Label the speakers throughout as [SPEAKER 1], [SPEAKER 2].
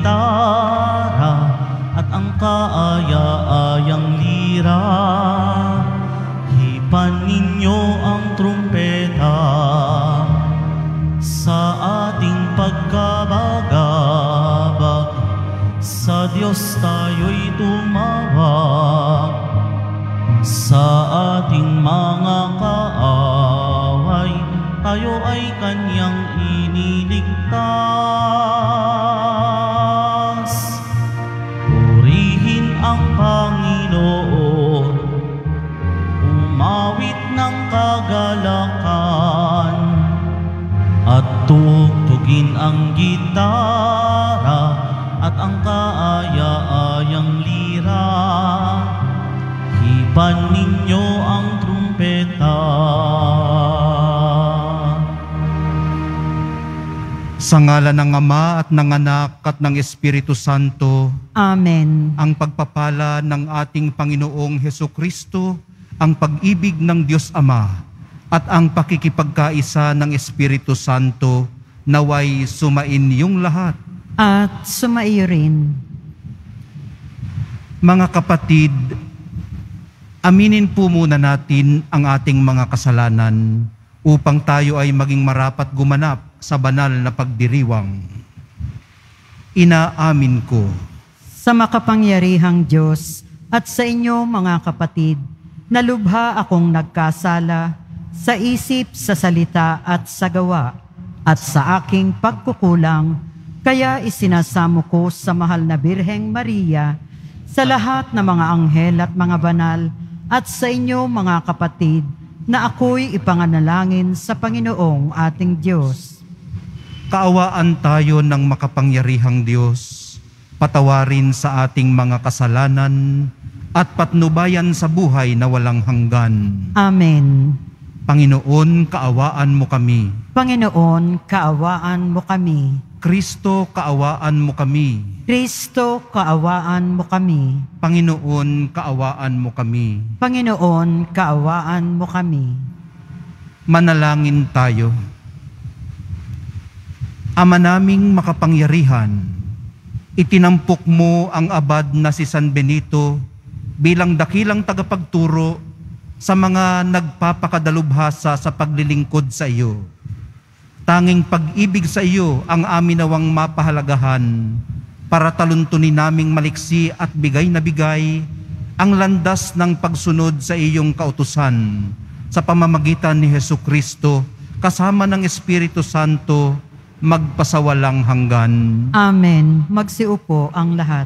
[SPEAKER 1] gitara at ang kaaya-ayang lira. Hipan ninyo ang trumpeta sa ating pagkabagabag. Sa Diyos tayo'y tumawag, sa ating mga kaaway tayo ay Kanyang iniligtas. Purihin ang Panginoon, umawit ng kagalakan, at tugtugin ang gitara at ang kaaya-ayang lira. Hipan ninyo ang trumpeta.
[SPEAKER 2] Sa ngalan ng Ama at ng Anak at ng Espiritu Santo.
[SPEAKER 3] Amen.
[SPEAKER 2] Ang pagpapala ng ating Panginoong Hesukristo, ang pag-ibig ng Diyos Ama, at ang pakikipagkaisa ng Espiritu Santo naway sumain yung lahat.
[SPEAKER 3] At sumaiyo rin.
[SPEAKER 2] Mga kapatid, aminin po muna natin ang ating mga kasalanan upang tayo ay maging marapat gumanap sa banal na pagdiriwang. Inaamin ko
[SPEAKER 3] Sa makapangyarihang Diyos at sa inyo mga kapatid, na lubha akong nagkasala sa isip, sa salita at sa gawa, at sa aking pagkukulang, kaya isinasamo ko sa mahal na Birheng Maria, sa lahat ng mga anghel at mga banal, at sa inyo mga kapatid, na ako'y ipanganalangin sa Panginoong ating Diyos.
[SPEAKER 2] kaawaan tayo ng makapangyarihang Diyos, patawarin sa ating mga kasalanan, at patnubayan sa buhay na walang hanggan.
[SPEAKER 3] Amen.
[SPEAKER 2] Panginoon, kaawaan mo kami.
[SPEAKER 3] Panginoon, kaawaan mo kami.
[SPEAKER 2] Kristo, kaawaan mo kami.
[SPEAKER 3] Kristo, kaawaan mo kami.
[SPEAKER 2] Panginoon, kaawaan mo kami.
[SPEAKER 3] Panginoon, kaawaan mo kami.
[SPEAKER 2] Manalangin tayo. Ama naming makapangyarihan, itinampok mo ang abad na si San Benito bilang dakilang tagapagturo sa mga nagpapakadalubhasa sa paglilingkod sa iyo. Tanging pag-ibig sa iyo ang amin nawang mapahalagahan para taluntunin naming maliksi at bigay na bigay ang landas ng pagsunod sa iyong kautusan sa pamamagitan ni Hesukristo kasama ng Espiritu Santo magpasawalang hanggan.
[SPEAKER 3] Amen. Magsiupo ang lahat.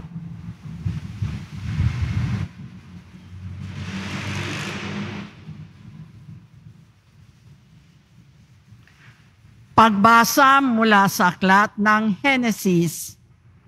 [SPEAKER 4] Pagbasa mula sa aklat ng Henesis.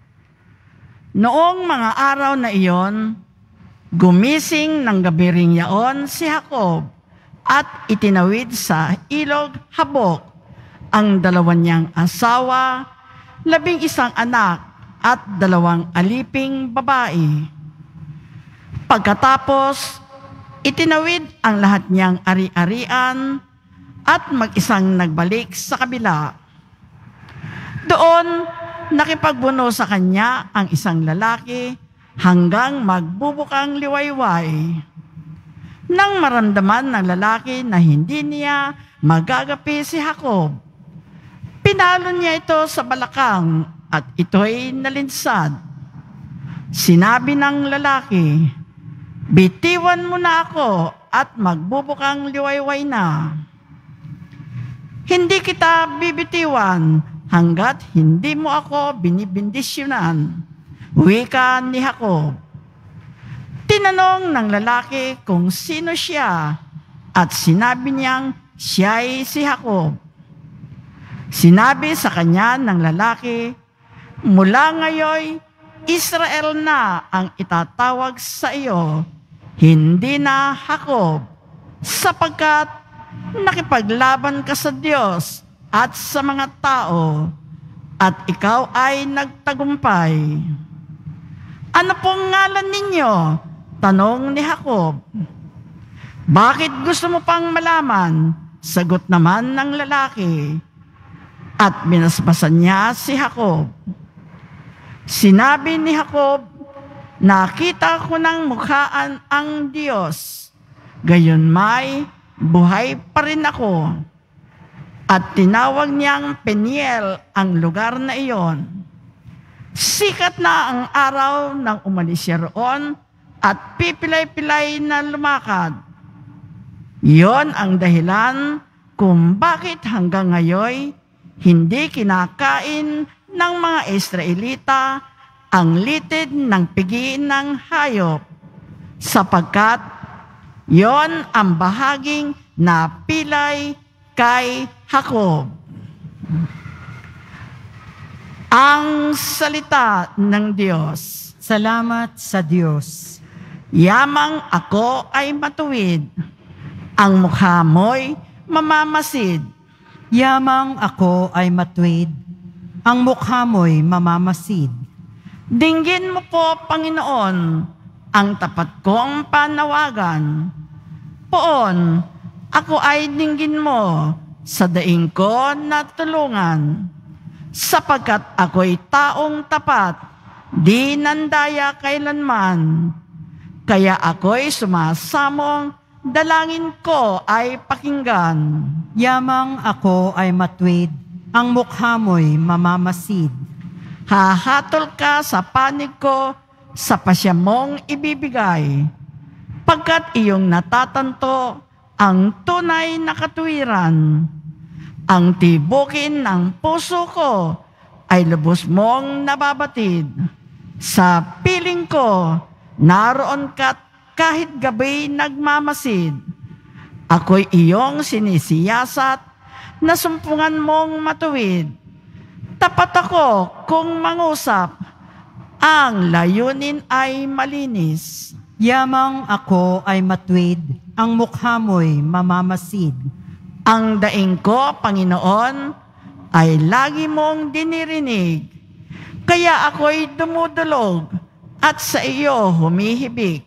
[SPEAKER 4] Noong mga araw na iyon, gumising ng gabi ring yaon si Jacob at itinawid sa ilog Habok ang 2 niyang asawa, 11 anak at 2 aliping babae. Pagkatapos, itinawid ang lahat niyang ari-arian at mag-isang nagbalik sa kabila. Doon, nakipagbuno sa kanya ang isang lalaki hanggang magbubukang liwayway. Nang maramdaman ng lalaki na hindi niya magagapi si Jacob, pinalo niya ito sa balakang at ito'y nalinsad. Sinabi ng lalaki, "Bitiwan mo na ako at magbubukang liwayway na." "Hindi kita bibitiwan hanggat hindi mo ako binibindisyonan," wika ni Jacob. Tinanong ng lalaki kung sino siya at sinabi niyang siya'y si Jacob. Sinabi sa kanya ng lalaki, "Mula ngayon, Israel na ang itatawag sa iyo, hindi na Jacob, sapagkat nakipaglaban ka sa Diyos at sa mga tao, at ikaw ay nagtagumpay." "Ano pong ngalan ninyo?" tanong ni Jacob. "Bakit gusto mo pang malaman?" sagot naman ng lalaki. At binasbasan niya si Jacob. Sinabi ni Jacob, nakita ko ng mukhaan ang Diyos. Gayon may buhay pa rin ako. At tinawag niyang Peniel ang lugar na iyon. Sikat na ang araw nang umalis siya roon at pipilay-pilay na lumakad. Iyon ang dahilan kung bakit hanggang ngayon hindi kinakain ng mga Israelita ang litid ng pigi ng hayop, sapagkat yon ang bahaging napilay kay Jacob. Ang salita ng Diyos.
[SPEAKER 3] Salamat sa Diyos.
[SPEAKER 4] Yamang ako ay matuwid, ang mukha mo'y mamamasid.
[SPEAKER 3] Yamang ako ay matuwid, ang mukha mo'y mamamasid.
[SPEAKER 4] Dinggin mo po, Panginoon, ang tapat kong panawagan. Poon, ako ay dinggin mo sa daing ko na tulungan. Sapagkat ako'y taong tapat, di nandaya kailanman. Kaya ako'y sumasamong, dalangin ko ay pakinggan.
[SPEAKER 3] Yamang ako ay matuwid, ang mukha mo'y mamamasid.
[SPEAKER 4] Hahatol ka sa panig ko, sa pasya mong ibibigay. Pagkat iyong natatanto ang tunay na katuwiran. Ang tibukin ng puso ko ay lubos mong nababatid. Sa piling ko, naroon ka't kahit gabi nagmamasid. Ako'y iyong sinisiyasat na sumpungan mong matuwid. Tapat ako kung mangusap, ang layunin ay malinis.
[SPEAKER 3] Yamang ako ay matuwid, ang mukha mo'y mamamasid.
[SPEAKER 4] Ang daing ko, Panginoon, ay lagi mong dinirinig. Kaya ako'y dumudulog at sa iyo humihibik.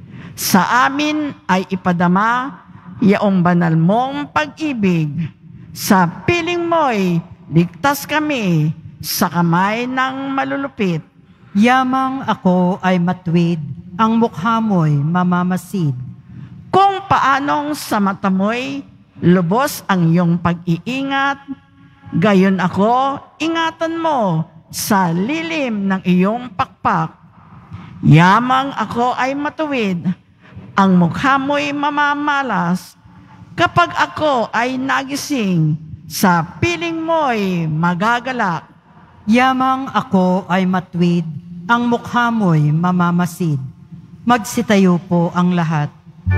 [SPEAKER 4] Sa amin ay ipadama yaong banal mong pag-ibig. Sa piling mo'y ligtas kami sa kamay ng malulupit.
[SPEAKER 3] Yamang ako ay matuwid, ang mukha mo'y mamamasid.
[SPEAKER 4] Kung paanong sa mata mo'y lubos ang iyong pag-iingat, gayon ako, ingatan mo sa lilim ng iyong pakpak. Yamang ako ay matuwid, ang mukha mo'y mamamalas. Kapag ako ay nagising, sa piling mo'y magagalak.
[SPEAKER 3] Yamang ako ay matuwid, ang mukha mo'y mamamasid. Magsitayo po ang lahat.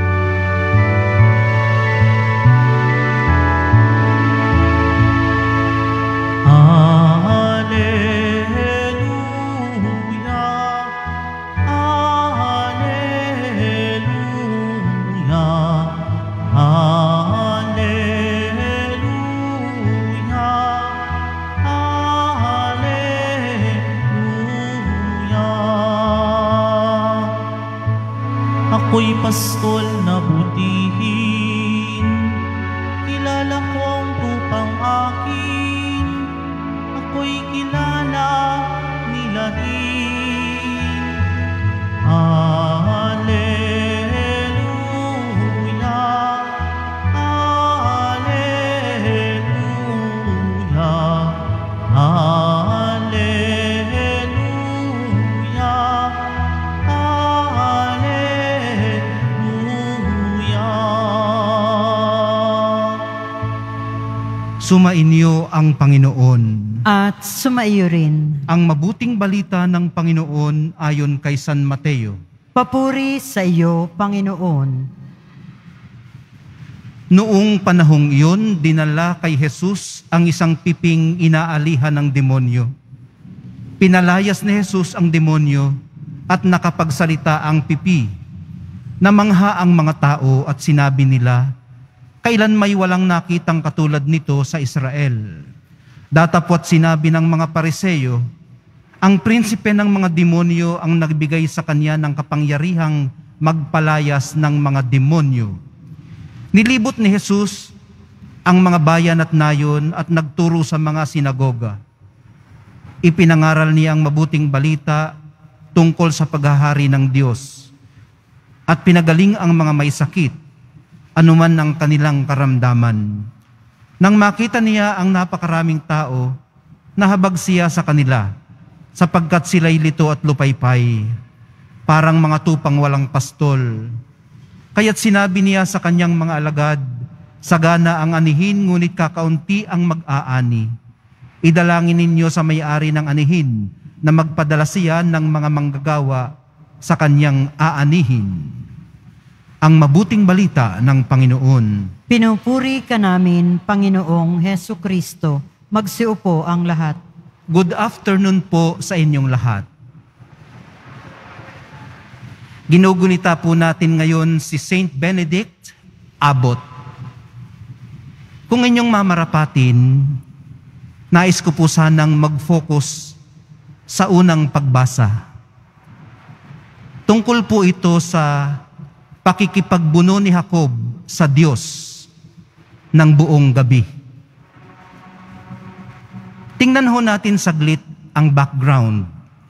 [SPEAKER 1] Ako'y pastol na butihin, kilala ko ang tupang akin. Ako'y kilala nila rin. Alleluia, Alleluia, Alleluia,
[SPEAKER 2] Sumainyo ang Panginoon.
[SPEAKER 3] At sumaiyo rin.
[SPEAKER 2] Ang mabuting balita ng Panginoon ayon kay San Mateo.
[SPEAKER 3] Papuri sa iyo, Panginoon.
[SPEAKER 2] Noong panahong iyon, dinala kay Jesus ang isang piping inaalihan ng demonyo. Pinalayas ni Jesus ang demonyo at nakapagsalita ang pipi. Namangha ang mga tao at sinabi nila, kailan may walang nakitang katulad nito sa Israel. Datapwat sinabi ng mga Pariseo, ang prinsipe ng mga demonyo ang nagbigay sa kanya ng kapangyarihang magpalayas ng mga demonyo. Nilibot ni Jesus ang mga bayan at nayon at nagturo sa mga sinagoga. Ipinangaral niya ang mabuting balita tungkol sa paghahari ng Diyos at pinagaling ang mga may sakit, anuman ang kanilang karamdaman. Nang makita niya ang napakaraming tao, nahabag siya sa kanila, sapagkat sila'y lito at lupaypay, parang mga tupang walang pastol. Kaya't sinabi niya sa kanyang mga alagad, sagana ang anihin, ngunit kakaunti ang mag-aani. Idalangin ninyo sa may-ari ng anihin na magpadala siya ng mga manggagawa sa kanyang aanihin. Ang mabuting balita ng Panginoon.
[SPEAKER 3] Pinupuri ka namin, Panginoong Hesu Kristo. Magsiupo ang lahat.
[SPEAKER 2] Good afternoon po sa inyong lahat. Ginugunita po natin ngayon si Saint Benedict Abbot. Kung inyong mamarapatin, nais ko po sanang mag-focus sa unang pagbasa. Tungkol po ito sa pakikipagbuno ni Jacob sa Diyos ng buong gabi. Tingnan ho natin saglit ang background.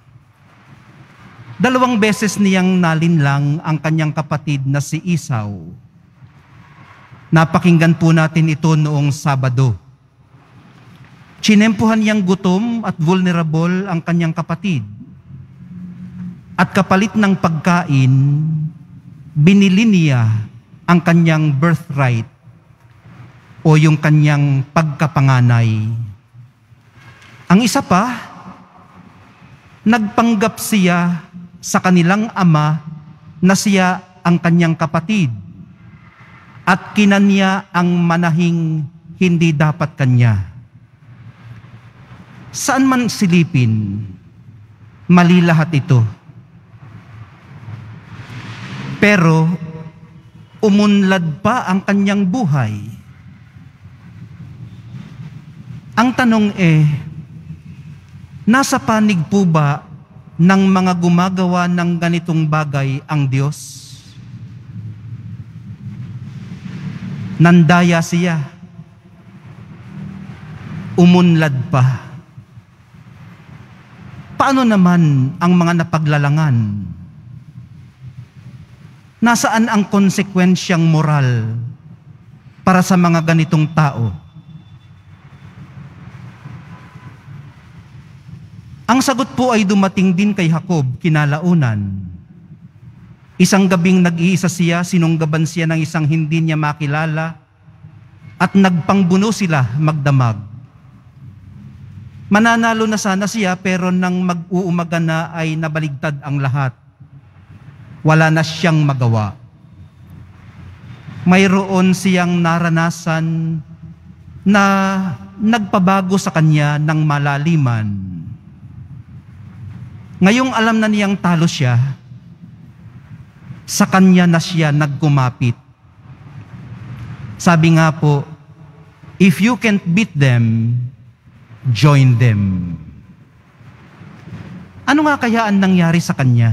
[SPEAKER 2] 2 beses niyang nalinlang ang kanyang kapatid na si Esau. Napakinggan po natin ito noong Sabado. Chinempuhan niyang gutom at vulnerable ang kanyang kapatid. At kapalit ng pagkain, binili niya ang kanyang birthright o yung kanyang pagkapanganay. Ang isa pa, nagpanggap siya sa kanilang ama na siya ang kanyang kapatid at kinanya ang manahing hindi dapat kanya. Saan man silipin, mali lahat ito. Pero umunlad pa ang kanyang buhay. Ang tanong nasa panig po ba ng mga gumagawa ng ganitong bagay ang Diyos? Nandaya siya. Umunlad pa. Paano naman ang mga napaglalangan? Nasaan ang konsekwensyang moral para sa mga ganitong tao? Ang sagot po ay dumating din kay Jacob kinalaunan. Isang gabing nag-iisa siya, sinunggaban siya ng isang hindi niya makilala at nagpangbuno sila magdamag. Mananalo na sana siya pero nang mag-uumaga na ay nabaligtad ang lahat. Wala na siyang magawa. Mayroon siyang naranasan na nagpabago sa kanya ng malaliman. Ngayong alam na niyang talo siya, sa kanya na siya nagkumapit. Sabi nga po, if you can't beat them, join them. Ano nga kaya ang nangyari sa kanya?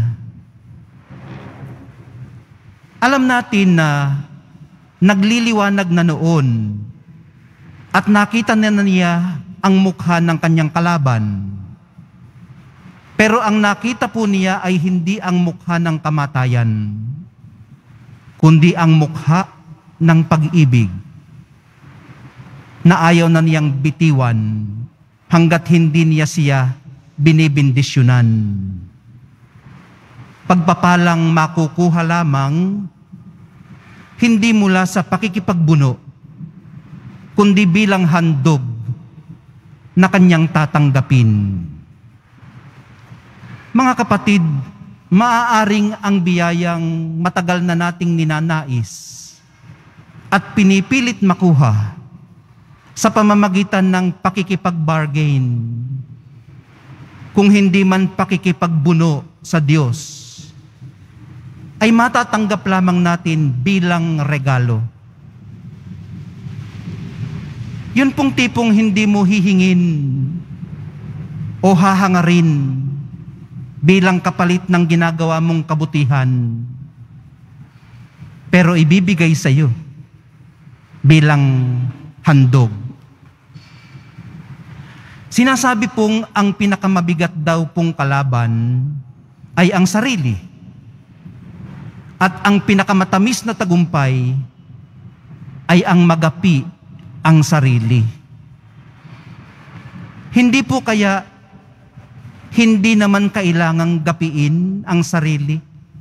[SPEAKER 2] Alam natin na nagliliwanag na noon at nakita na niya ang mukha ng kanyang kalaban. Pero ang nakita po niya ay hindi ang mukha ng kamatayan, kundi ang mukha ng pag-ibig na ayaw na niyang bitiwan hanggat hindi niya siya binibindisyonan. Pagpapalang makukuha lamang hindi mula sa pakikipagbuno, kundi bilang handog na kanyang tatanggapin. Mga kapatid, maaaring ang biyayang matagal na nating ninanais at pinipilit makuha sa pamamagitan ng pakikipag-bargain, kung hindi man pakikipagbuno sa Diyos, ay matatanggap lamang natin bilang regalo. Yun pong tipong hindi mo hihingin o hahangarin bilang kapalit ng ginagawa mong kabutihan, pero ibibigay sa iyo bilang handog. Sinasabi pong ang pinakamabigat daw pong kalaban ay ang sarili. At ang pinakamatamis na tagumpay ay ang magapi ang sarili. Hindi po kaya hindi naman kailangang gapiin ang sarili,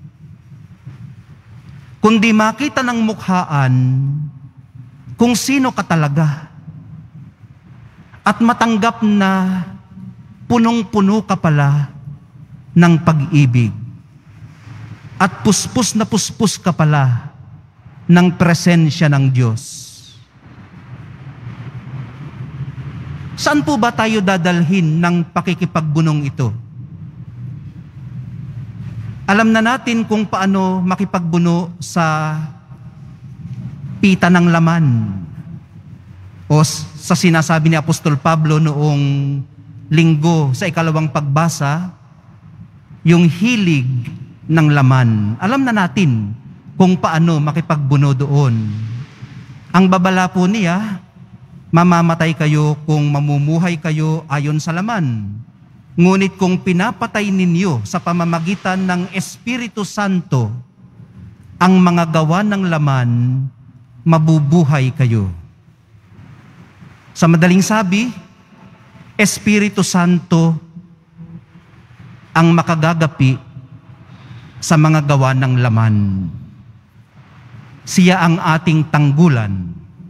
[SPEAKER 2] kundi makita ng mukhaan kung sino ka talaga at matanggap na punong-puno ka pala ng pag-ibig at puspos na puspos ka pala ng presensya ng Diyos. Saan po ba tayo dadalhin ng pakikipagbunong ito? Alam na natin kung paano makipagbuno sa pita ng laman o sa sinasabi ni Apostol Pablo noong linggo sa ikalawang pagbasa, yung hilig ng laman. Alam na natin kung paano makipagbuno doon. Ang babala po niya, mamamatay kayo kung mamumuhay kayo ayon sa laman. Ngunit kung pinapatay ninyo sa pamamagitan ng Espiritu Santo ang mga gawa ng laman, mabubuhay kayo. Sa madaling sabi, Espiritu Santo ang makagagapi sa mga gawa ng laman. Siya ang ating tanggulan.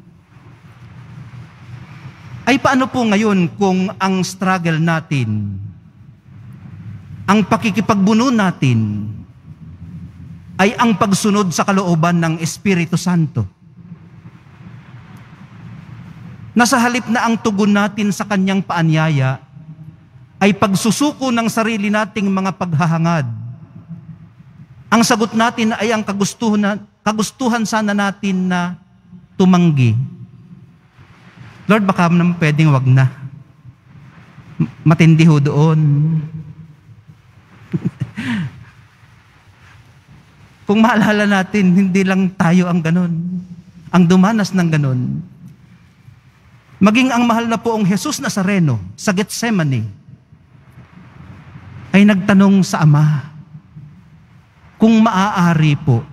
[SPEAKER 2] Ay paano po ngayon kung ang struggle natin, ang pakikipagbuno natin, ay ang pagsunod sa kalooban ng Espiritu Santo? Nasa halip na ang tugon natin sa kanyang paanyaya ay pagsusuko ng sarili nating mga paghahangad. Ang sagot natin ay ang kagustuhan sana natin na tumanggi. Lord, baka naman pwedeng wag na. Matindi ho doon. Kung maalala natin, hindi lang tayo ang ganon, ang dumanas ng ganon. Maging ang mahal na poong Jesus Nazareno sa Getsemani ay nagtanong sa Ama, kung maaari po,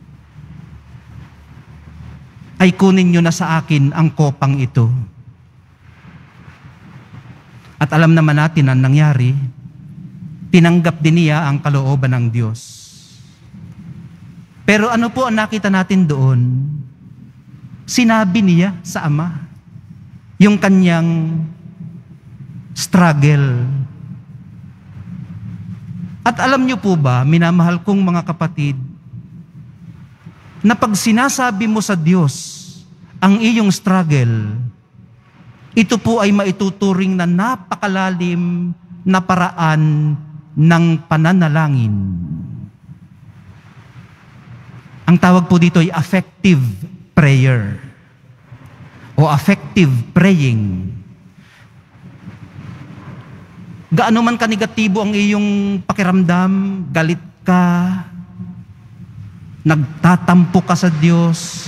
[SPEAKER 2] ay kunin niyo na sa akin ang kopang ito. At alam naman natin ang nangyari, tinanggap din niya ang kalooban ng Diyos. Pero ano po ang nakita natin doon? Sinabi niya sa Ama yung kanyang struggle. At alam niyo po ba, minamahal kong mga kapatid, na pag sinasabi mo sa Diyos ang iyong struggle, ito po ay maituturing na napakalalim na paraan ng pananalangin. Ang tawag po dito ay affective prayer o affective praying. Gaano man kanegatibo ang iyong pakiramdam, galit ka, nagtatampo ka sa Diyos,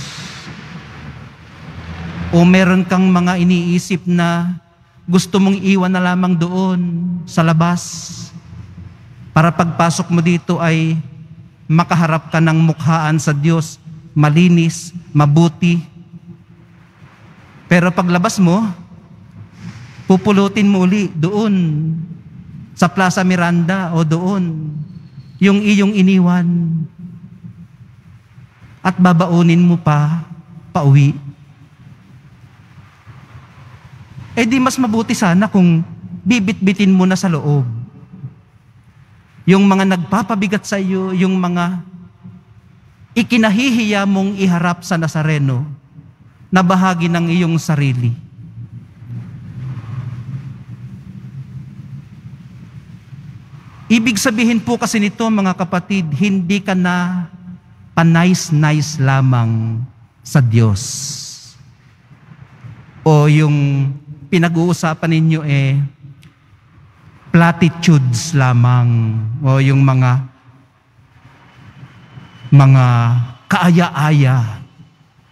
[SPEAKER 2] o meron kang mga iniisip na gusto mong iwan na lamang doon sa labas para pagpasok mo dito ay makaharap ka ng mukhaan sa Diyos, malinis, mabuti. Pero paglabas mo, pupulutin mo uli doon sa Plaza Miranda o doon yung iyong iniwan at babaunin mo pa pauwi. Eh di mas mabuti sana kung bibit-bitin mo na sa loob yung mga nagpapabigat sa iyo, yung mga ikinahihiya mong iharap sa Nazareno na bahagi ng iyong sarili. Ibig sabihin po kasi nito, mga kapatid, hindi ka na panais-nais lamang sa Diyos. O yung pinag-uusapan ninyo platitudes lamang, o yung mga kaaya-aya.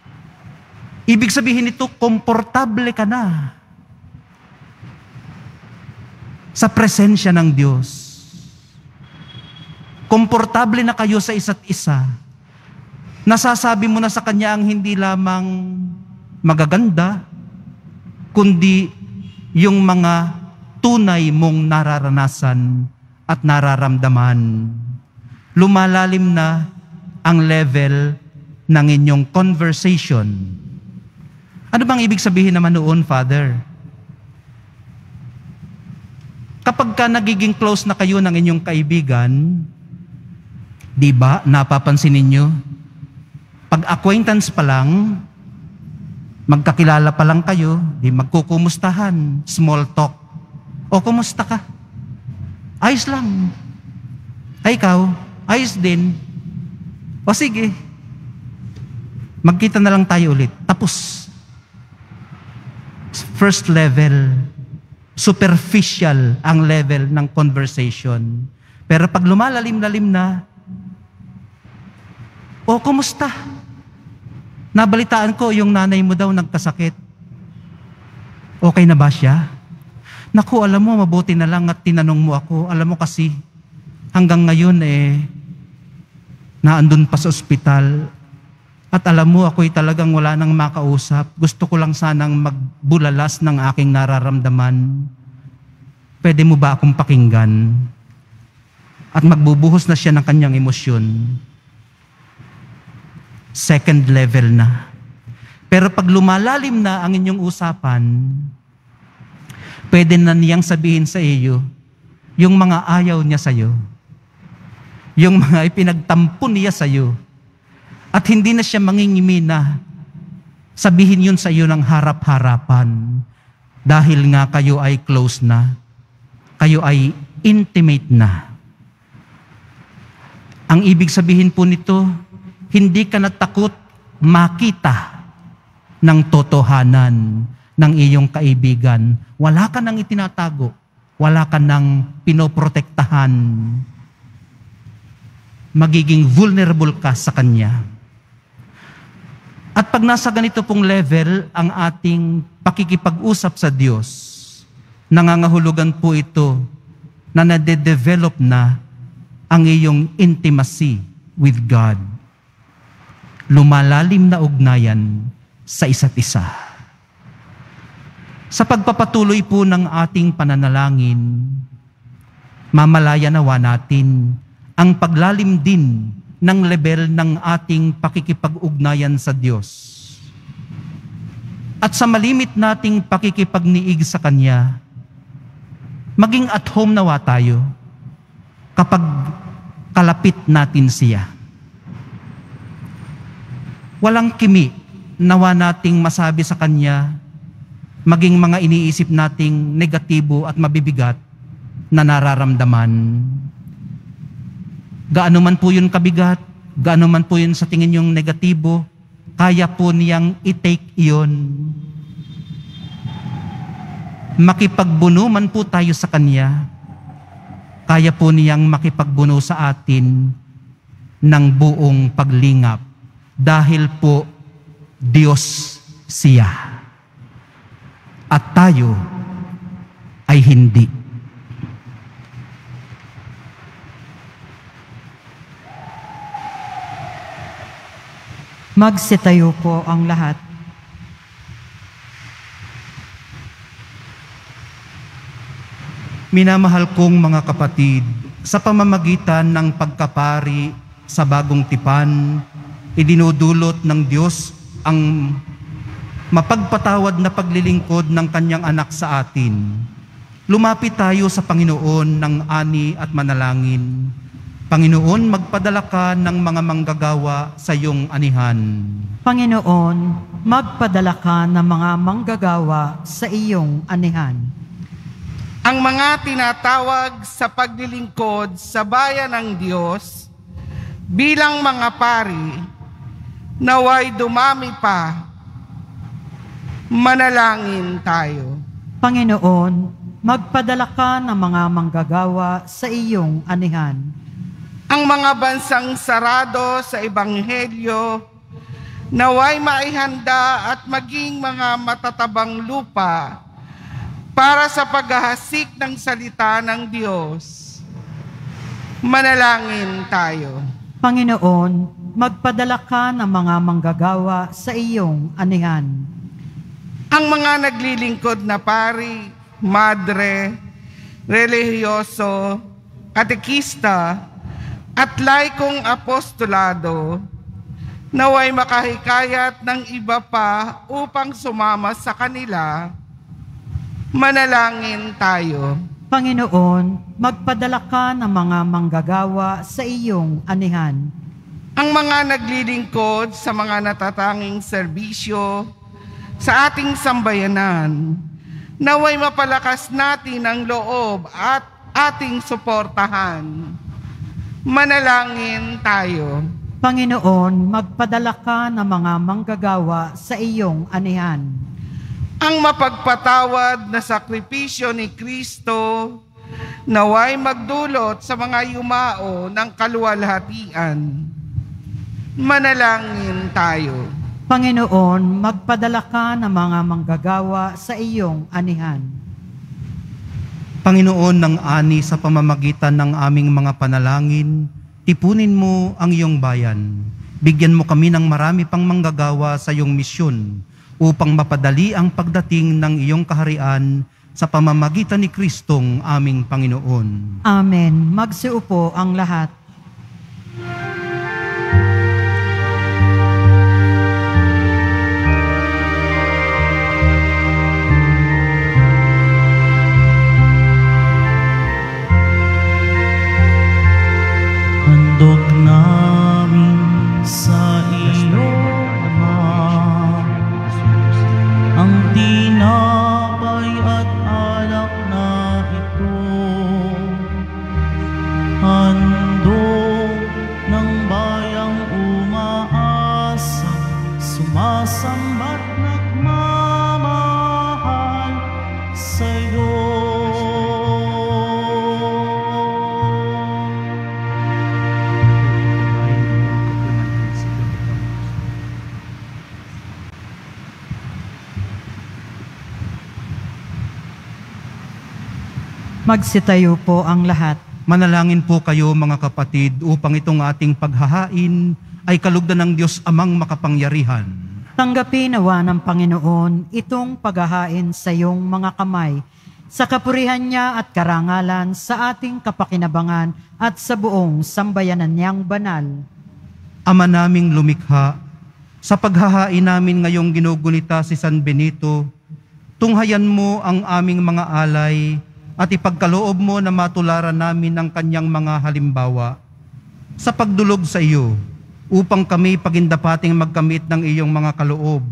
[SPEAKER 2] Ibig sabihin nito, komportable ka na. sa presensya ng Diyos. Komportable na kayo sa isa't isa. Nasasabi mo na sa Kanya ang hindi lamang magaganda, kundi yung mga tunay mong nararanasan at nararamdaman. Lumalalim na ang level ng inyong conversation. Ano bang ibig sabihin naman noon, Father? Kapag ka nagiging close na kayo ng inyong kaibigan, di ba, napapansin ninyo? Pag acquaintance pa lang, magkakilala pa lang kayo, di magkukumustahan, small talk. O, kumusta ka? Ayos lang. Ay, ikaw, ayos din. O sige, magkita na lang tayo ulit. Tapos, first level, superficial ang level ng conversation. Pero pag lumalalim-lalim na, o, kumusta? Nabalitaan ko yung nanay mo daw nagkasakit. Okay na ba siya? Naku, alam mo, mabuti na lang at tinanong mo ako. Alam mo kasi, hanggang ngayon naandun pa sa ospital. At alam mo, ako'y talagang wala nang makausap. Gusto ko lang sanang magbulalas ng aking nararamdaman. Pwede mo ba akong pakinggan? At magbubuhos na siya ng kanyang emosyon. Second level na. Pero pag lumalalim na ang inyong usapan, pwede na niyang sabihin sa iyo yung mga ayaw niya sa iyo, yung mga ipinagtampo niya sa iyo, at hindi na siya mangingimi na sabihin yun sa iyo ng harap-harapan dahil nga kayo ay close na, kayo ay intimate na. Ang ibig sabihin po nito, hindi ka natakot makita ng totohanan ng iyong kaibigan. Wala ka nang itinatago. Wala ka nang pinoprotektahan. Magiging vulnerable ka sa Kanya. At pag nasa ganito pong level ang ating pakikipag-usap sa Diyos, nangangahulugan po ito na nade-develop na ang iyong intimacy with God. Lumalalim na ugnayan sa isa't isa. Sa pagpapatuloy po ng ating pananalangin, mamalaya nawa natin ang paglalim din ng level ng ating pakikipag-ugnayan sa Diyos. At sa malimit nating pakikipagniig sa Kanya, maging at home nawa tayo kapag kalapit natin siya. Walang kimi nawa nating masabi sa Kanya, maging mga iniisip nating negatibo at mabibigat na nararamdaman. Gaano man po yun kabigat, gaano man po yun sa tingin yung negatibo, kaya po niyang i-take yun. Makipagbuno man po tayo sa Kanya, kaya po niyang makipagbuno sa atin ng buong paglingap. Dahil po, Diyos siya. At tayo ay hindi.
[SPEAKER 3] Magsitayo po ang lahat.
[SPEAKER 2] Minamahal kong mga kapatid, sa pamamagitan ng pagkapari sa bagong tipan, idinudulot ng Diyos ang mapagpatawad na paglilingkod ng Kanyang anak sa atin. Lumapit tayo sa Panginoon ng ani at manalangin. Panginoon, magpadala ka ng mga manggagawa sa iyong anihan.
[SPEAKER 3] Panginoon, magpadala ka ng mga manggagawa sa iyong anihan.
[SPEAKER 5] Ang mga tinatawag sa paglilingkod sa bayan ng Diyos bilang mga pari, naway dumami pa. Manalangin tayo.
[SPEAKER 3] Panginoon, magpadala ka ng mga manggagawa sa iyong anihan.
[SPEAKER 5] Ang mga bansang sarado sa Ebanghelyo, naway maihanda at maging mga matatabang lupa para sa paghahasik ng salita ng Diyos. Manalangin tayo.
[SPEAKER 3] Panginoon, magpadala ka ng mga manggagawa sa iyong anihan.
[SPEAKER 5] Ang mga naglilingkod na pari, madre, relihiyoso, katekista, at laikong apostolado, naway makahikayat ng iba pa upang sumama sa kanila. Manalangin tayo.
[SPEAKER 3] Panginoon, magpadala ka ng mga manggagawa sa iyong anihan.
[SPEAKER 5] Ang mga naglilingkod sa mga natatanging serbisyo sa ating sambayanan, naway mapalakas natin ang loob at ating suportahan. Manalangin tayo.
[SPEAKER 3] Panginoon, magpadala ka ng mga manggagawa sa iyong anihan.
[SPEAKER 5] Ang mapagpatawad na sakripisyo ni Kristo naway magdulot sa mga yumao ng kaluwalhatian. Manalangin tayo.
[SPEAKER 3] Panginoon, magpadala ka ng mga manggagawa sa iyong anihan.
[SPEAKER 2] Panginoon ng ani sa pamamagitan ng aming mga panalangin, tipunin mo ang iyong bayan. Bigyan mo kami ng marami pang manggagawa sa iyong misyon upang mapadali ang pagdating ng iyong kaharian sa pamamagitan ni Kristong aming Panginoon.
[SPEAKER 3] Amen. Magsiupo ang lahat.
[SPEAKER 1] Handog namin sa iyo, Ama, ang tinapay at alak na ito. Handog ng bayang umaasa, sumasamba't nagmamahal sa iyo.
[SPEAKER 3] Magsitayo po ang lahat.
[SPEAKER 2] Manalangin po kayo mga kapatid upang itong ating paghahain ay kalugdan ng Diyos Amang makapangyarihan.
[SPEAKER 3] Tanggapin nawa ng Panginoon itong paghahain sa iyong mga kamay, sa kapurihan niya at karangalan sa ating kapakinabangan at sa buong sambayanan niyang banal.
[SPEAKER 2] Ama naming lumikha, sa paghahain namin ngayong ginugunita si San Benito, tunghayan mo ang aming mga alay at ipagkaloob mo na matularan namin ang kanyang mga halimbawa sa pagdulog sa iyo, upang kami pagindapating magkamit ng iyong mga kaloob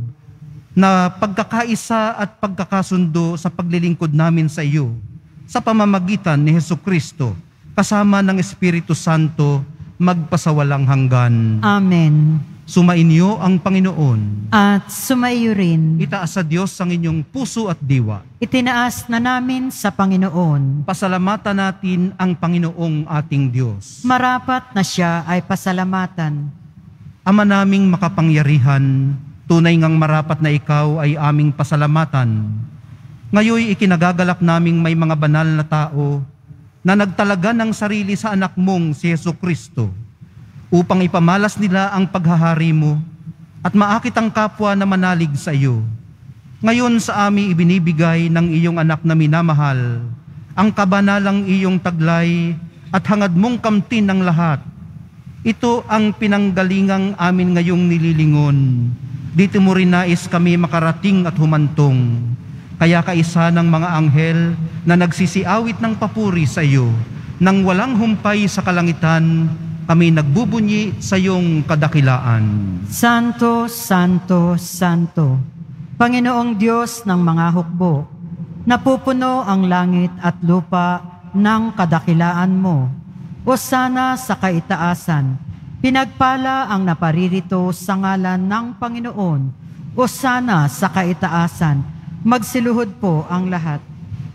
[SPEAKER 2] na pagkakaisa at pagkakasundo sa paglilingkod namin sa iyo sa pamamagitan ni Hesukristo kasama ng Espiritu Santo magpasawalang hanggan.
[SPEAKER 3] Amen.
[SPEAKER 2] Sumainyo ang Panginoon.
[SPEAKER 3] At sumaiyo rin,
[SPEAKER 2] Itaas sa Diyos ang inyong puso at diwa.
[SPEAKER 3] itinaas na namin sa Panginoon.
[SPEAKER 2] Pasalamatan natin ang Panginoong ating Diyos.
[SPEAKER 3] Marapat na siya ay pasalamatan.
[SPEAKER 2] Ama naming makapangyarihan, tunay ngang marapat na ikaw ay aming pasalamatan. Ngayoy ikinagagalak naming may mga banal na tao na nagtalaga ng sarili sa anak mong si Hesukristo upang ipamalas nila ang paghahari mo at maakit ang kapwa na manalig sa iyo. Ngayon sa amin ibinibigay ng iyong anak na minamahal ang kabanalang iyong taglay at hangad mong kamtin ng lahat. Ito ang pinanggalingang amin ngayong nililingon. Dito mo rin nais kami makarating at humantong. Kaya kaisa ng mga anghel na nagsisiawit ng papuri sa iyo, nang walang humpay sa kalangitan, kami nagbubunyi sa iyong kadakilaan.
[SPEAKER 3] Santo, Santo, Santo, Panginoong Diyos ng mga hukbo, napupuno ang langit at lupa ng kadakilaan mo. Hosana sa kaitaasan, pinagpala ang naparirito sa ngalan ng Panginoon. Hosana sa kaitaasan, magsiluhod po ang lahat.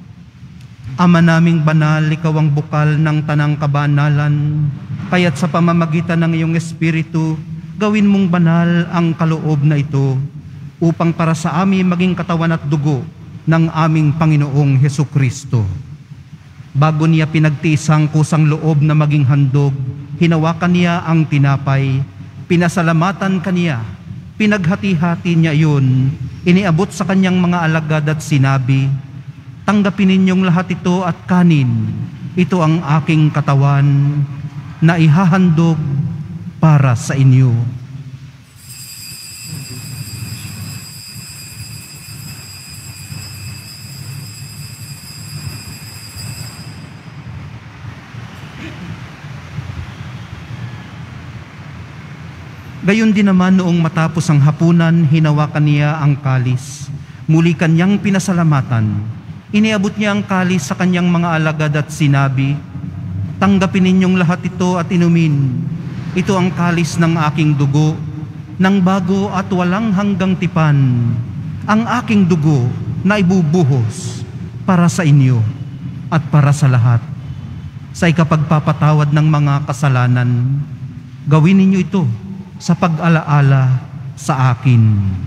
[SPEAKER 2] Ama naming banal, ikaw ang bukal ng tanang kabanalan, kaya't sa pamamagitan ng iyong Espiritu, gawin mong banal ang kaloob na ito, upang para sa amin maging katawan at dugo ng aming Panginoong Hesukristo. Bago niya pinagtiis ang kusang loob na maging handog, hinawakan niya ang tinapay, pinasalamatan kaniya, pinaghati-hati niya iyon, iniabot sa kanyang mga alagad at sinabi, "Tanggapin ninyong lahat ito at kanin. Ito ang aking katawan na ihahandog para sa inyo." Gayon din naman noong matapos ang hapunan, hinawakan niya ang kalis. Muli kanyang pinasalamatan. Iniabot niya ang kalis sa kanyang mga alagad at sinabi, "Tanggapin ninyong lahat ito at inumin. Ito ang kalis ng aking dugo, ng bago at walang hanggang tipan. Ang aking dugo na ibubuhos para sa inyo at para sa lahat. Sa ikapagpapatawad ng mga kasalanan, gawin ninyo ito sa pag-alaala sa akin."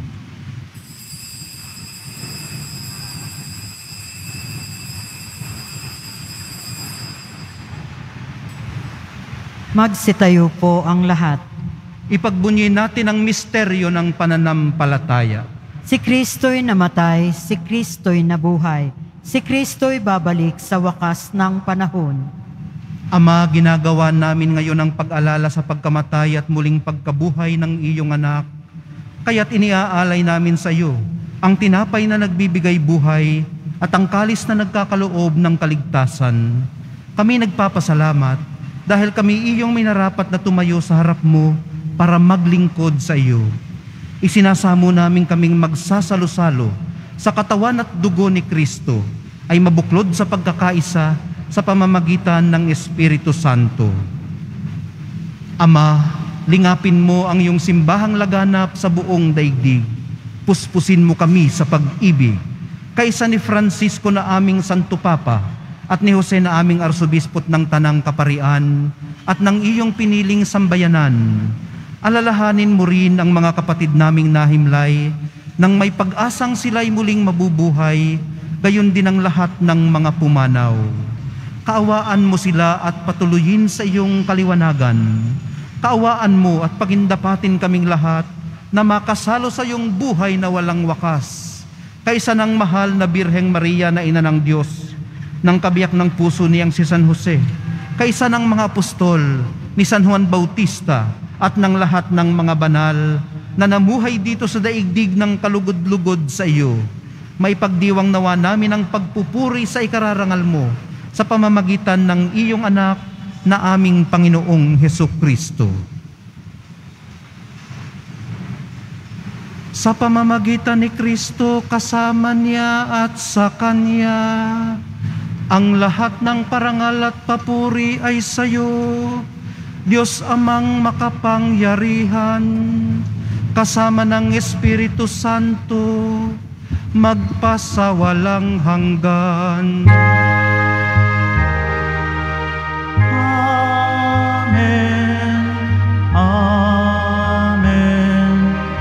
[SPEAKER 3] Magsitayo po ang lahat.
[SPEAKER 2] Ipagbunyi natin ang misteryo ng pananampalataya.
[SPEAKER 3] Si Kristo'y namatay, si Kristo'y nabuhay, si Kristo'y babalik sa wakas ng panahon.
[SPEAKER 2] Ama, ginagawa namin ngayon ang pag-alala sa pagkamatay at muling pagkabuhay ng iyong anak. Kaya't iniaalay namin sa iyo ang tinapay na nagbibigay buhay at ang kalis na nagkakaloob ng kaligtasan. Kami nagpapasalamat dahil kami iyong minarapat na tumayo sa harap mo para maglingkod sa iyo. Isinasamo namin kaming magsasalo-salo sa katawan at dugo ni Kristo ay mabuklod sa pagkakaisa sa pamamagitan ng Espiritu Santo. Ama, lingapin mo ang iyong simbahang laganap sa buong daigdig. Puspusin mo kami sa pag-ibig, kaysa ni Francisco na aming Santo Papa at ni Jose na aming Arsobispot ng Tanang Kaparian at ng iyong piniling sambayanan. Alalahanin mo rin ang mga kapatid naming nahimlay nang may pag-asang sila'y muling mabubuhay, gayon din ang lahat ng mga pumanaw. Kaawaan mo sila at patuloyin sa iyong kaliwanagan. Kaawaan mo at pagindapatin kaming lahat na makasalo sa iyong buhay na walang wakas. Kaysa ng mahal na Birheng Maria na Ina ng Diyos, ng kabiyak ng puso niyang si San Jose, kaysa ng mga apostol ni San Juan Bautista at ng lahat ng mga banal na namuhay dito sa daigdig ng kalugod-lugod sa iyo, maipagdiwang nawa namin ang pagpupuri sa ikararangal mo sa pamamagitan ng iyong anak na aming Panginoong Hesukristo. Sa pamamagitan ni Kristo, kasama niya at sa Kanya, ang lahat ng parangal at papuri ay sa iyo, Diyos Amang makapangyarihan, kasama ng Espiritu Santo, magpasawalang hanggan.
[SPEAKER 1] Amen. Amen.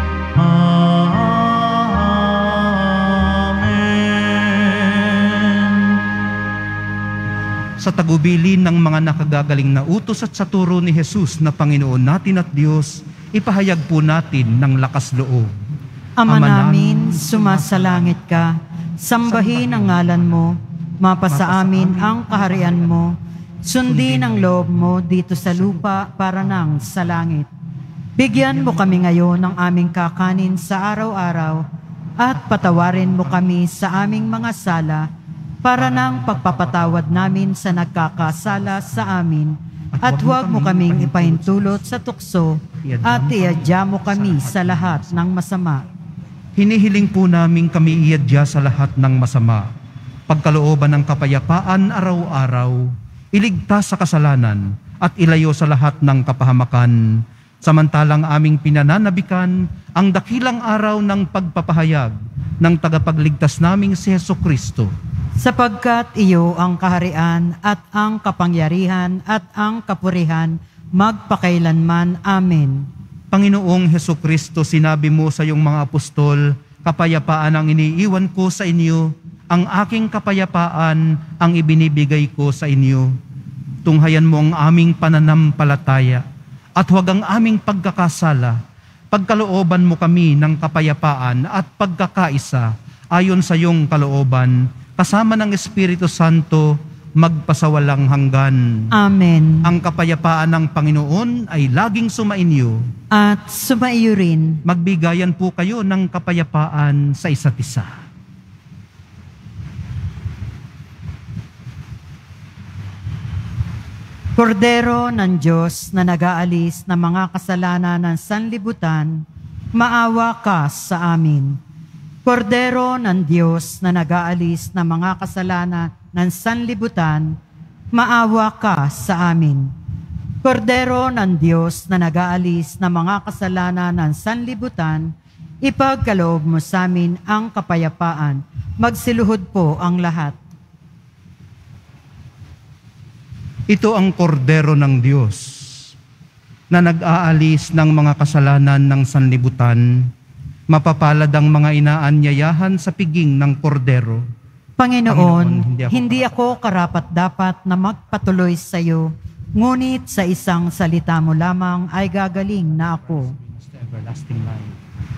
[SPEAKER 1] Amen.
[SPEAKER 2] Sa tagubilin ng mga nakagagaling na utos at sa turo ni Jesus na Panginoon natin at Diyos, ipahayag po natin ng lakas loob.
[SPEAKER 3] Ama namin, sumasalangit ka, sambahin ang ngalan mo, mapasa amin ang kaharian mo, sundin ang loob mo dito sa lupa para nang sa langit. Bigyan mo kami ngayon ng aming kakanin sa araw-araw at patawarin mo kami sa aming mga sala para nang pagpapatawad namin sa nagkakasala sa amin, at huwag mo kaming ipahintulot sa tukso at iadya mo kami sa lahat ng masama.
[SPEAKER 2] Hinihiling po namin kami iadya sa lahat ng masama, pagkalooban ng kapayapaan araw-araw, iligtas sa kasalanan at ilayo sa lahat ng kapahamakan, samantalang aming pinananabikan ang dakilang araw ng pagpapahayag ng tagapagligtas naming si Hesukristo.
[SPEAKER 3] Sapagkat iyo ang kaharian at ang kapangyarihan at ang kapurihan magpakailanman. Amen.
[SPEAKER 2] Panginoong Hesukristo, sinabi mo sa iyong mga apostol, kapayapaan ang iniiwan ko sa inyo, ang aking kapayapaan ang ibinibigay ko sa inyo. Tunghayan mo ang aming pananampalataya at huwag ang aming pagkakasala. Pagkalooban mo kami ng kapayapaan at pagkakaisa ayon sa iyong kalooban, kasama ng Espiritu Santo, magpasawalang hanggan.
[SPEAKER 3] Amen.
[SPEAKER 2] Ang kapayapaan ng Panginoon ay laging sumainyo.
[SPEAKER 3] At sumaiyo rin.
[SPEAKER 2] Magbigayan po kayo ng kapayapaan sa isa't isa.
[SPEAKER 3] Kordero ng Diyos na nag-aalis ng mga kasalanan ng sanlibutan, maawa ka sa amin. Kordero ng Diyos na nag-aalis ng mga kasalanan ng sanlibutan, maawa ka sa amin. Kordero ng Diyos na nag-aalis ng mga kasalanan ng sanlibutan, ipagkaloob mo sa amin ang kapayapaan. Magsiluhod po ang lahat.
[SPEAKER 2] Ito ang kordero ng Diyos na nag-aalis ng mga kasalanan ng sanlibutan. Mapapalad ang mga inaanyayahan sa piging ng kordero.
[SPEAKER 3] Panginoon, hindi ako karapat-dapat na magpatuloy sa iyo, ngunit sa isang salita mo lamang ay gagaling na ako.
[SPEAKER 2] Everlasting life.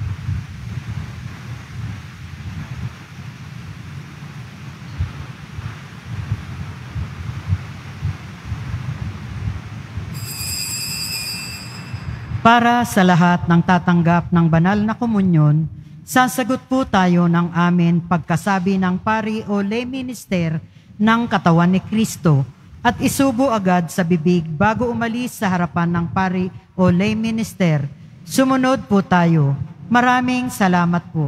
[SPEAKER 3] Para sa lahat ng tatanggap ng banal na komunyon, sasagot po tayo ng amen pagkasabi ng pari o lay minister ng katawan ni Kristo at isubo agad sa bibig bago umalis sa harapan ng pari o lay minister. Sumunod po tayo. Maraming salamat po.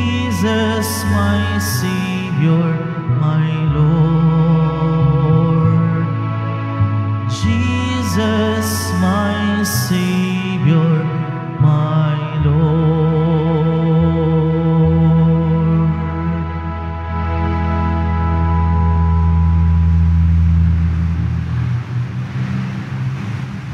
[SPEAKER 1] Jesus, my Savior, my Lord.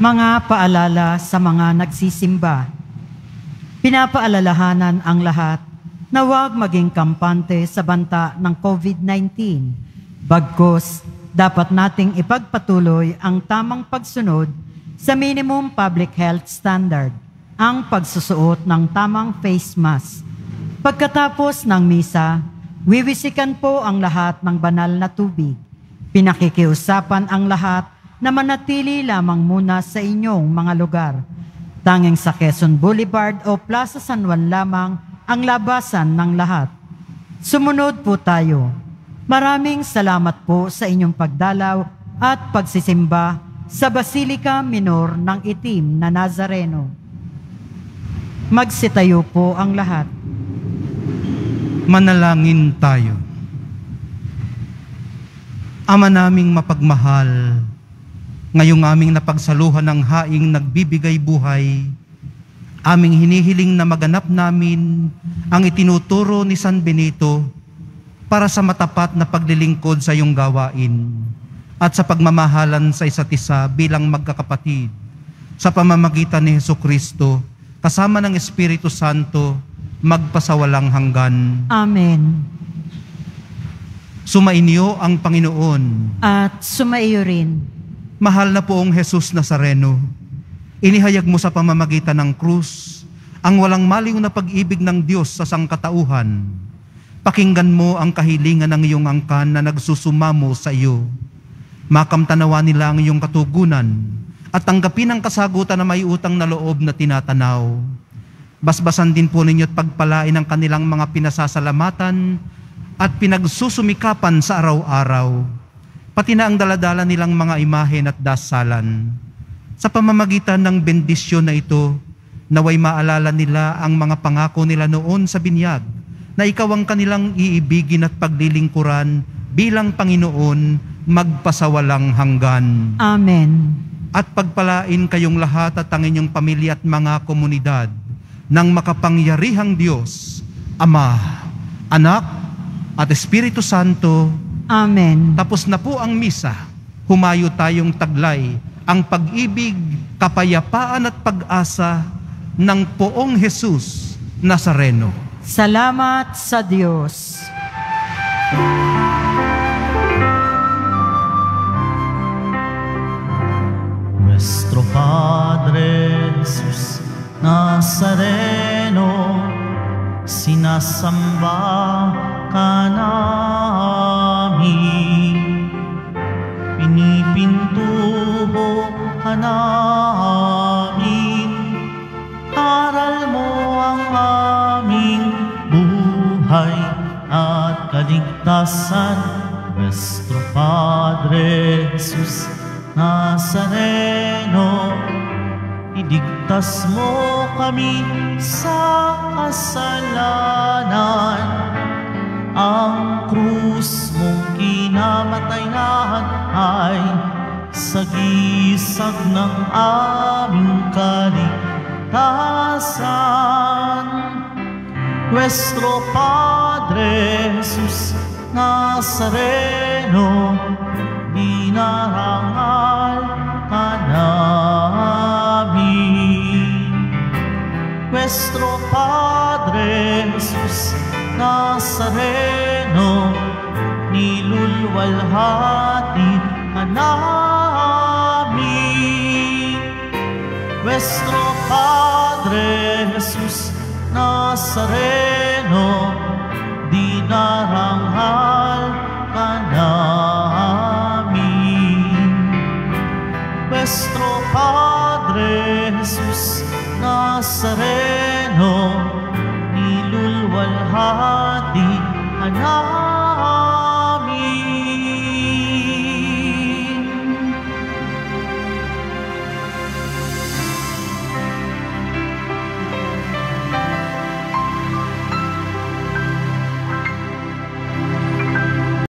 [SPEAKER 3] Mga paalala sa mga nagsisimba. Pinapaalalahanan ang lahat na huwag maging kampante sa banta ng COVID-19. Bagkus, dapat nating ipagpatuloy ang tamang pagsunod sa minimum public health standard, ang pagsusuot ng tamang face mask. Pagkatapos ng misa, wiwisikan po ang lahat ng banal na tubig. Pinakikiusapan ang lahat na manatili lamang muna sa inyong mga lugar. Tanging sa Quezon Boulevard o Plaza San Juan lamang ang labasan ng lahat. Sumunod po tayo. Maraming salamat po sa inyong pagdalaw at pagsisimba sa Basilica Minor ng Itim na Nazareno. Magsitayo po ang lahat.
[SPEAKER 2] Manalangin tayo. Ama naming mapagmahal, ngayong aming napagsaluhan ng haing nagbibigay buhay, aming hinihiling na maganap namin ang itinuturo ni San Benito para sa matapat na paglilingkod sa iyong gawain at sa pagmamahalan sa isa't isa bilang magkakapatid sa pamamagitan ni Jesucristo kasama ng Espiritu Santo magpasawalang hanggan.
[SPEAKER 3] Amen.
[SPEAKER 2] Sumainyo ang Panginoon.
[SPEAKER 3] At sumaiyo rin.
[SPEAKER 2] Mahal na poong Jesus Nazareno, inihayag mo sa pamamagitan ng krus ang walang maliw na pag-ibig ng Diyos sa sangkatauhan. Pakinggan mo ang kahilingan ng iyong angkan na nagsusumamo sa iyo. Makamtanawa nila ang iyong katugunan at tanggapin ang kasagutan na may utang na loob na tinatanaw. Basbasan din po ninyo at pagpalain ang kanilang mga pinasasalamatan at pinagsusumikapan sa araw-araw, pati na ang daladala nilang mga imahen at dasalan. Sa pamamagitan ng bendisyon na ito, naway maalala nila ang mga pangako nila noon sa binyag, na ikaw ang kanilang iibigin at paglilingkuran bilang Panginoon magpasawalang hanggan.
[SPEAKER 3] Amen.
[SPEAKER 2] At pagpalain kayong lahat at ang inyong pamilya at mga komunidad ng makapangyarihang Diyos, Ama, Anak, at Espiritu Santo.
[SPEAKER 3] Amen.
[SPEAKER 2] Tapos na po ang misa, humayo tayong taglay ang pag-ibig, kapayapaan at pag-asa ng poong Jesus Nazareno.
[SPEAKER 3] Salamat sa Diyos.
[SPEAKER 1] Nuestro Padre Jesus Nazareno, sinasamba ka namin, pinipintuho ka namin, aral mo ang aming buhay at kaligtasan. Nuestro Padre Jesus Nazareno, iligtas mo kami sa kasalanan. Ang krus mong kinamatayan ay sagisag ng aming kaligtasan. Nuestro Padre Jesus Nazareno, dinarangal ka namin. Nuestro Padre Jesus Nazareno, nilulwalhati ka namin. Nuestro Padre Jesus Nazareno, dinarangal ka namin. Nuestro Padre Jesus Nazareno, nilulwalhati ka namin.